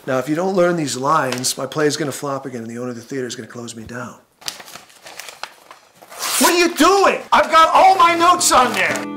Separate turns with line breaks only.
Now, if you don't learn these lines, my play is going to flop again, and the owner of the theater is going to close me down. What are you doing? I've got all my notes on there.